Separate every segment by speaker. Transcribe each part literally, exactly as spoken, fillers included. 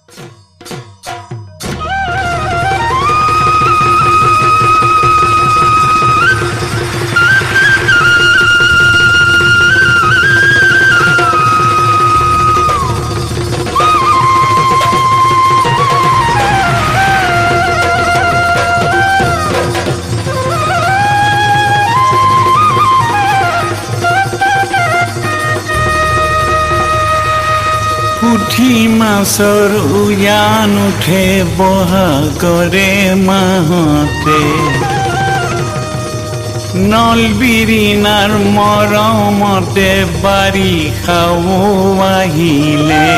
Speaker 1: পুঠি মাছৰ উজান উঠে বহাগৰে মাহতে নলবিৰিণাৰ মৰমতে বাৰিষাও আহিলে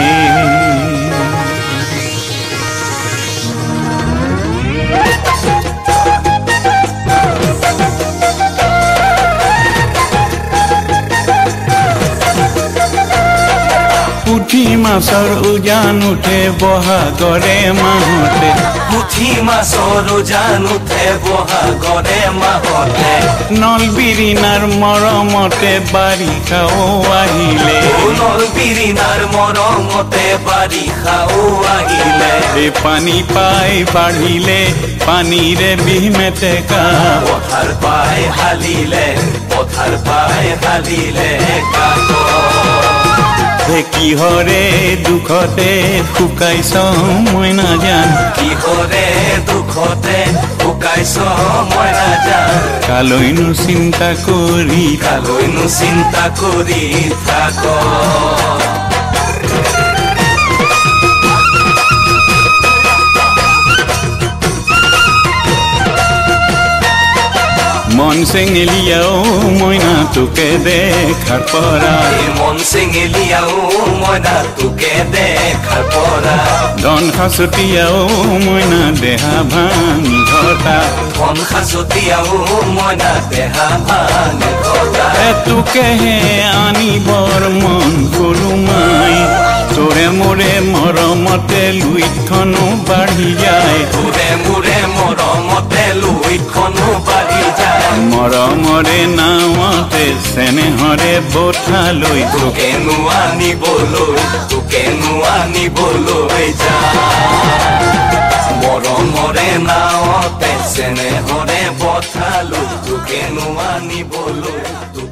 Speaker 1: পুঠি মাছৰ উজান উঠে বহাগৰে মাহতে
Speaker 2: পুঠি মাছৰ উজান উঠে বহাগৰে মাহতে
Speaker 1: নলবিৰিণাৰ মৰমতে বাৰিষাও আহিলে
Speaker 2: নলবিৰিণাৰ মৰমতে বাৰিষাও আহিলে
Speaker 1: এই পানী পাই বাঢ়িলে পানীৰে বিহমেটেকা
Speaker 2: পথাৰ পাই হালিলে পথাৰ পাই হালিলে কাক
Speaker 1: কিহৰে দুখতে শুকাইছ মই নাজান
Speaker 2: কিহৰে দুখতে শুকাইছ মই নাজান
Speaker 1: কালৈনো চিন্তা কৰি
Speaker 2: কালৈনো চিন্তা কৰি থাক মন চেঙেলিয়াও মইনা তোকে দেখাৰ পৰা মন চেঙেলিয়াও মইনা তোকে দেখাৰ পৰা
Speaker 1: ধন সাঁচতীয়াও মইনা দেহা ভাঙি ঘটা
Speaker 2: ধন সাঁচতীয়াও মইনা দেহা ভাঙি ঘটা
Speaker 1: তোকেহে আনিবৰ মন গলো মাই তোৰে মোৰে মৰমতে লুইতখনো বাঢ়ি যায়
Speaker 2: তোৰে মোৰে মৰমতে লুইতখনো বাঢ়ি যায়
Speaker 1: মৰমৰে নাৱতে চেনেহৰে বঠালৈ
Speaker 2: তোকেনো আনিবলৈ তোকেনো আনিবলৈ যা মৰমৰে নাৱতে চেনেহৰে বঠালৈ তোকেনো আনিবলৈ